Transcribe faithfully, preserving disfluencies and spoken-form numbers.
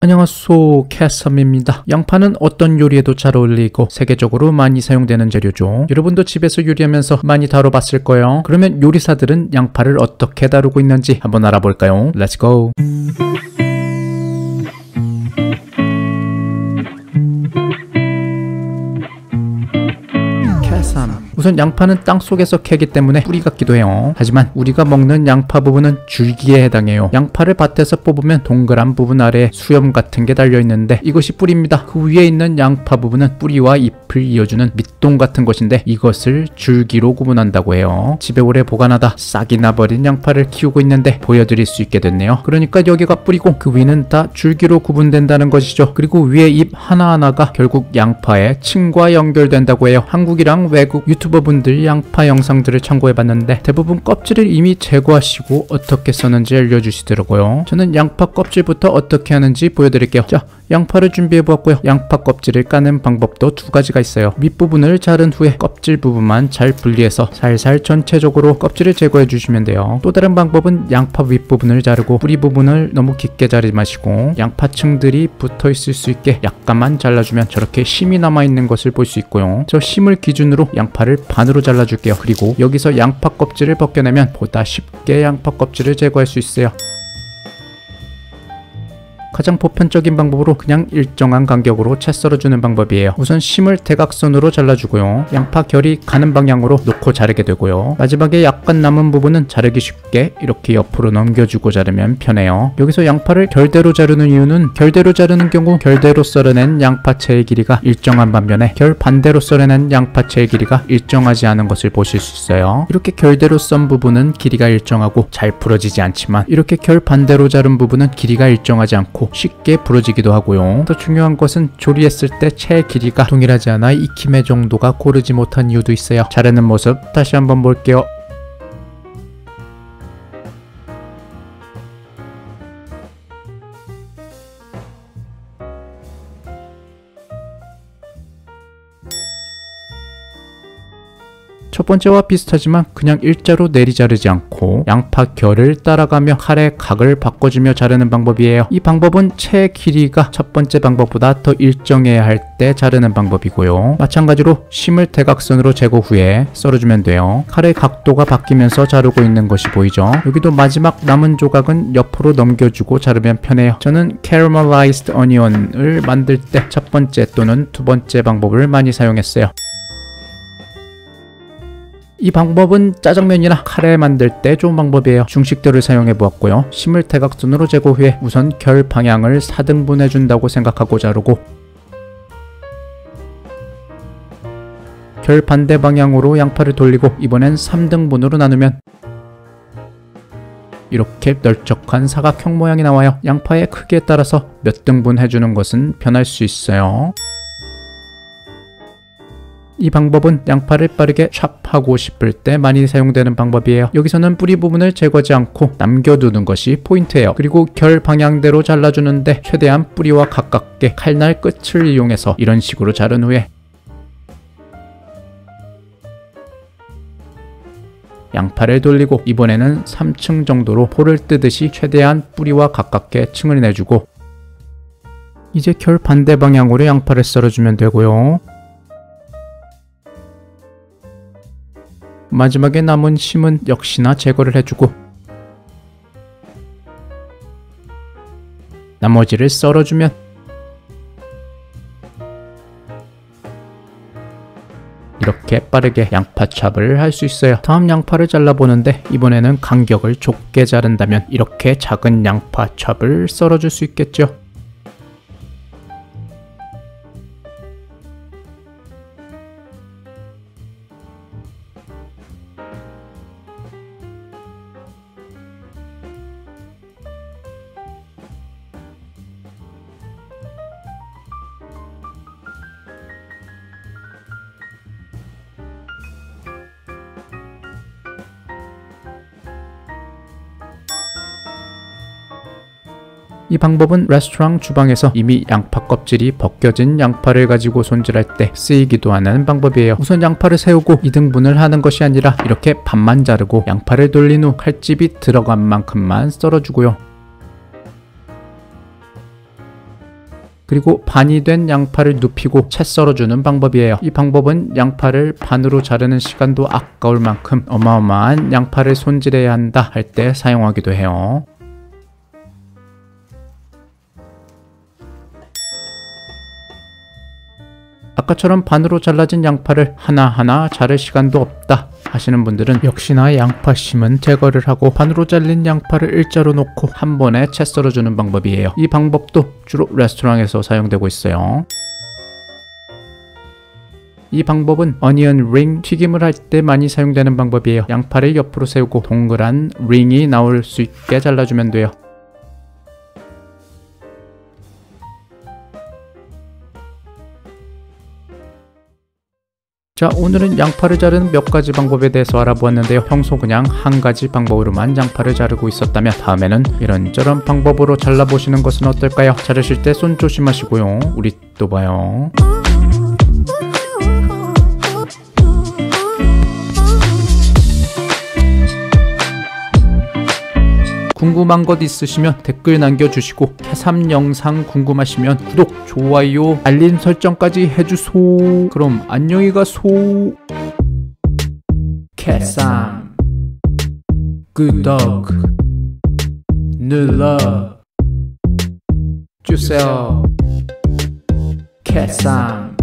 안녕하소, 캐썸입니다. 양파는 어떤 요리에도 잘 어울리고 세계적으로 많이 사용되는 재료죠. 여러분도 집에서 요리하면서 많이 다뤄봤을 거예요. 그러면 요리사들은 양파를 어떻게 다루고 있는지 한번 알아볼까요? Let's go! 우선 양파는 땅속에서 캐기 때문에 뿌리 같기도 해요. 하지만 우리가 먹는 양파 부분은 줄기에 해당해요. 양파를 밭에서 뽑으면 동그란 부분 아래에 수염 같은 게 달려있는데 이것이 뿌리입니다. 그 위에 있는 양파 부분은 뿌리와 잎을 이어주는 밑동 같은 것인데 이것을 줄기로 구분한다고 해요. 집에 오래 보관하다 싹이 나버린 양파를 키우고 있는데 보여드릴 수 있게 됐네요. 그러니까 여기가 뿌리고 그 위는 다 줄기로 구분된다는 것이죠. 그리고 위에 잎 하나하나가 결국 양파의 층과 연결된다고 해요. 한국이랑 외국 유튜브 유튜버분들 양파 영상들을 참고해봤는데 대부분 껍질을 이미 제거하시고 어떻게 써는지 알려주시더라고요. 저는 양파 껍질부터 어떻게 하는지 보여드릴게요. 자, 양파를 준비해보았고요. 양파 껍질을 까는 방법도 두 가지가 있어요. 밑부분을 자른 후에 껍질 부분만 잘 분리해서 살살 전체적으로 껍질을 제거해 주시면 돼요. 또 다른 방법은 양파 윗부분을 자르고 뿌리 부분을 너무 깊게 자르지 마시고 양파층들이 붙어있을 수 있게 약간만 잘라주면 저렇게 심이 남아있는 것을 볼 수 있고요. 저 심을 기준으로 양파를 반으로 잘라줄게요. 그리고 여기서 양파 껍질을 벗겨내면 보다 쉽게 양파 껍질을 제거할 수 있어요. 가장 보편적인 방법으로 그냥 일정한 간격으로 채 썰어주는 방법이에요. 우선 심을 대각선으로 잘라주고요. 양파 결이 가는 방향으로 놓고 자르게 되고요. 마지막에 약간 남은 부분은 자르기 쉽게 이렇게 옆으로 넘겨주고 자르면 편해요. 여기서 양파를 결대로 자르는 이유는 결대로 자르는 경우 결대로 썰어낸 양파채의 길이가 일정한 반면에 결 반대로 썰어낸 양파채의 길이가 일정하지 않은 것을 보실 수 있어요. 이렇게 결대로 썬 부분은 길이가 일정하고 잘 부러지지 않지만 이렇게 결 반대로 자른 부분은 길이가 일정하지 않고 쉽게 부러지기도 하고요. 더 중요한 것은 조리했을 때 채의 길이가 동일하지 않아 익힘의 정도가 고르지 못한 이유도 있어요. 자르는 모습 다시 한번 볼게요. 첫 번째와 비슷하지만 그냥 일자로 내리 자르지 않고 양파 결을 따라가며 칼의 각을 바꿔주며 자르는 방법이에요. 이 방법은 채 길이가 첫 번째 방법보다 더 일정해야 할 때 자르는 방법이고요. 마찬가지로 심을 대각선으로 제거 후에 썰어주면 돼요. 칼의 각도가 바뀌면서 자르고 있는 것이 보이죠? 여기도 마지막 남은 조각은 옆으로 넘겨주고 자르면 편해요. 저는 caramelized onion을 만들 때 첫 번째 또는 두 번째 방법을 많이 사용했어요. 이 방법은 짜장면이나 카레 만들 때 좋은 방법이에요. 중식들을 사용해 보았고요. 심을 대각선으로 제거 후에 우선 결 방향을 사 등분 해준다고 생각하고 자르고 결 반대 방향으로 양파를 돌리고 이번엔 삼 등분으로 나누면 이렇게 널쩍한 사각형 모양이 나와요. 양파의 크기에 따라서 몇 등분 해주는 것은 변할 수 있어요. 이 방법은 양파를 빠르게 찹하고 싶을 때 많이 사용되는 방법이에요. 여기서는 뿌리 부분을 제거하지 않고 남겨두는 것이 포인트예요. 그리고 결 방향대로 잘라주는데 최대한 뿌리와 가깝게 칼날 끝을 이용해서 이런 식으로 자른 후에 양파를 돌리고 이번에는 삼 층 정도로 포를 뜨듯이 최대한 뿌리와 가깝게 층을 내주고 이제 결 반대 방향으로 양파를 썰어주면 되고요. 마지막에 남은 심은 역시나 제거를 해주고 나머지를 썰어주면 이렇게 빠르게 양파찹을 할 수 있어요. 다음 양파를 잘라보는데 이번에는 간격을 좁게 자른다면 이렇게 작은 양파찹을 썰어줄 수 있겠죠. 이 방법은 레스토랑 주방에서 이미 양파 껍질이 벗겨진 양파를 가지고 손질할 때 쓰이기도 하는 방법이에요. 우선 양파를 세우고 이 등분을 하는 것이 아니라 이렇게 반만 자르고 양파를 돌린 후 칼집이 들어간 만큼만 썰어주고요. 그리고 반이 된 양파를 눕히고 채 썰어주는 방법이에요. 이 방법은 양파를 반으로 자르는 시간도 아까울 만큼 어마어마한 양파를 손질해야 한다 할 때 사용하기도 해요. 아까처럼 반으로 잘라진 양파를 하나하나 자를 시간도 없다 하시는 분들은 역시나 양파심은 제거를 하고 반으로 잘린 양파를 일자로 놓고 한 번에 채 썰어주는 방법이에요. 이 방법도 주로 레스토랑에서 사용되고 있어요. 이 방법은 어니언 링 튀김을 할 때 많이 사용되는 방법이에요. 양파를 옆으로 세우고 동그란 링이 나올 수 있게 잘라주면 돼요. 자, 오늘은 양파를 자르는 몇 가지 방법에 대해서 알아보았는데요. 평소 그냥 한 가지 방법으로만 양파를 자르고 있었다면 다음에는 이런저런 방법으로 잘라보시는 것은 어떨까요? 자르실 때 손 조심하시고요. 우리 또 봐요. 궁금한 것 있으시면 댓글 남겨주시고 해삼 영상 궁금하시면 구독, 좋아요, 알림 설정까지 해주소. 그럼 안녕히 가소. 해삼 구독 눌러 주세요. 해삼